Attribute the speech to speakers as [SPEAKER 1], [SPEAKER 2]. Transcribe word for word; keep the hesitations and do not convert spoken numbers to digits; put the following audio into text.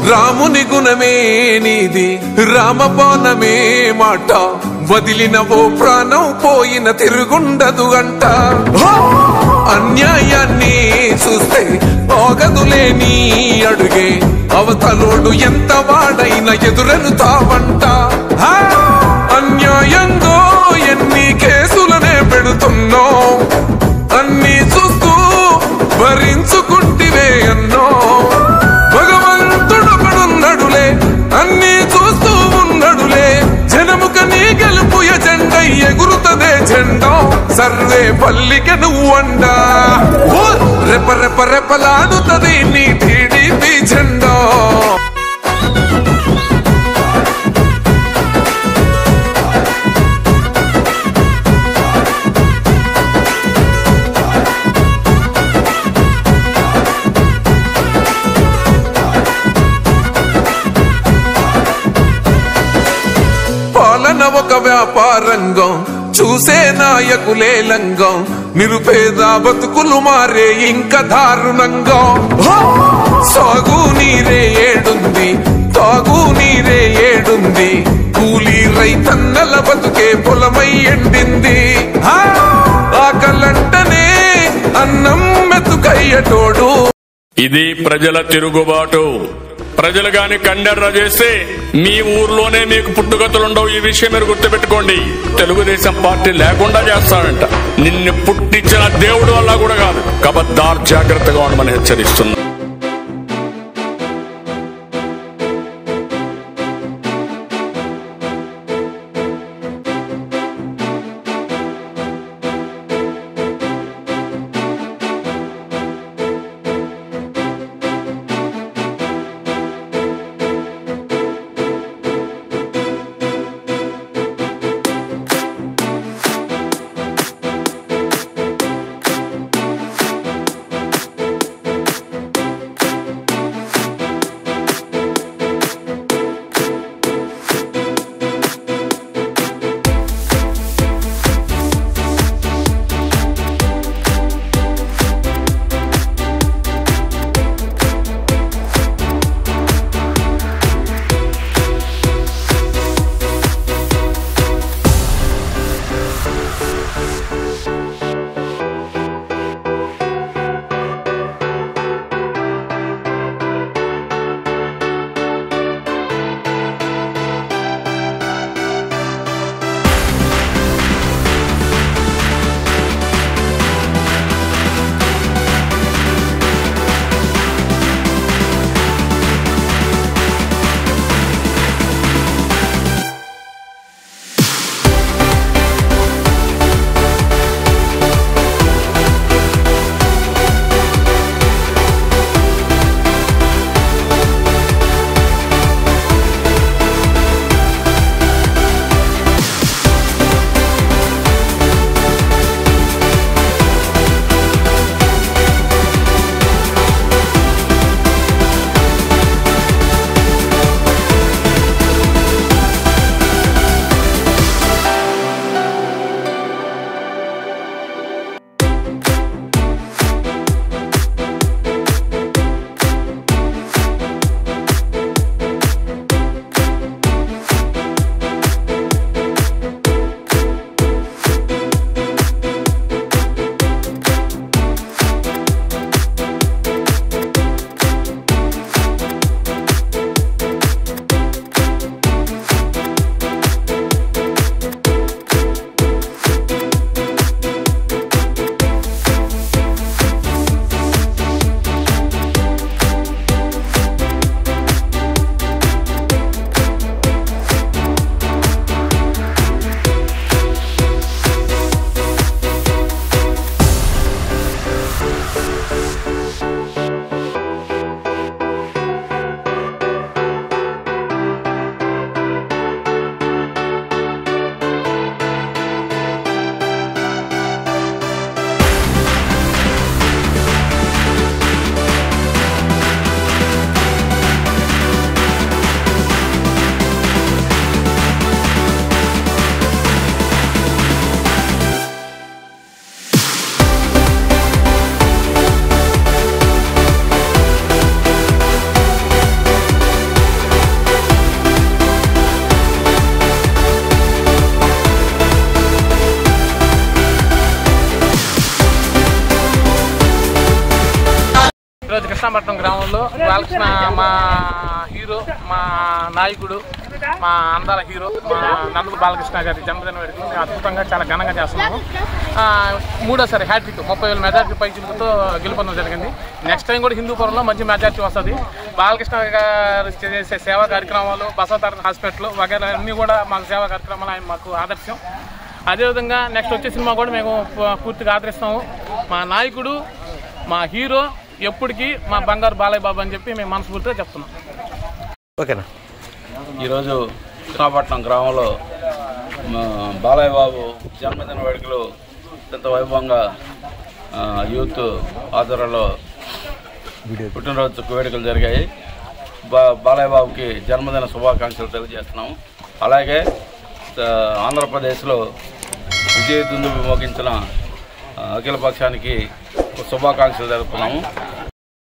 [SPEAKER 1] రాముని గుణమే నీది రామబాణమే మాట వదిలిన ఓ ప్రాణం పోయిన తిరుగుండదు అంట అన్యాయాన్ని చూస్తే ఆగదులే నీ అడుగే అవతలోడు ఎంత వాడైనా ఎదురను తావంట అన్యాయంగా ఎన్ని కేసులనే పెడుతున్నో అన్ని చూస్తూ భరించుకుంటివే అన్నో భగవంతుడొకడున్నడులే అన్ని చూస్తూ ఉన్నడులే జనముక నీ గెలుపు ఎజెండ ఎగురుతదే జెండా సర్వే పల్లిక నువ్వండా రెప రెప రెపలాడుతది నీ టీడీపీ జెండా పాలన ఒక వ్యాపారంగం చూసే నాయకులే లంగం నిరుపేద బతుకులు మారే ఇంకా దారుణంగా సాగు నీరే ఏడుంది తాగు నీరే ఏడుంది కూలీ రైతన్నల బతుకే పొలమై ఎండింది ఆకలంటనే అన్నం మెతుకయ్యటోడు
[SPEAKER 2] ఇది ప్రజల తిరుగుబాటు ప్రజలు గాని కండెర్ర చేస్తే మీ ఊర్లోనే మీకు పుట్టుగతులుండవు ఈ విషయం మీరు గుర్తుపెట్టుకోండి తెలుగుదేశం పార్టీ లేకుండా చేస్తాడంట నిన్ను పుట్టించిన దేవుడు వల్ల కూడా కాదు కబద్దార్ జాగ్రత్తగా ఉండమని హెచ్చరిస్తున్నా
[SPEAKER 3] కృష్ణాపట్నం గ్రామంలో బాలకృష్ణ మా హీరో, మా నాయకుడు, మా అందాల హీరో మా నందకు బాలకృష్ణ గారి జన్మదిన వేడుకలు మేము అద్భుతంగా చాలా ఘనంగా చేస్తున్నాము. మూడోసారి హ్యాట్రిక్ ముప్పై వేల మెజార్టీ పైచులతో గెలుపొందడం జరిగింది. నెక్స్ట్ టైం కూడా హిందూపురంలో మంచి మెజార్టీ వస్తుంది. బాలకృష్ణ గారు చేసే సేవా కార్యక్రమాలు, బసవతారణ హాస్పిటల్ వగైరా అన్నీ కూడా మాకు సేవా కార్యక్రమాలు ఆయన మాకు ఆదర్శం. అదేవిధంగా నెక్స్ట్ వచ్చే సినిమా కూడా మేము పూర్తిగా ఆదరిస్తాము. మా నాయకుడు, మా హీరో ఎప్పటికీ మా బంగారు బాలయ్య బాబు అని చెప్పి మేము మనస్ఫూర్తిగా చెప్తున్నాం.
[SPEAKER 4] ఓకేనా.
[SPEAKER 5] ఈరోజు కృష్ణాపట్నం గ్రామంలో బాలయ్య బాబు జన్మదిన వేడుకలు అత్యంత వైభవంగా యూత్ ఆధ్వర్యంలో పుట్టినరోజు వేడుకలు జరిగాయి. బా బాలయ్య బాబుకి జన్మదిన శుభాకాంక్షలు తెలియజేస్తున్నాము. అలాగే ఆంధ్రప్రదేశ్లో విజయ దుందుబి మోగించిన అఖిల పక్షానికి శుభాకాంక్షలు జరుపుతున్నాము.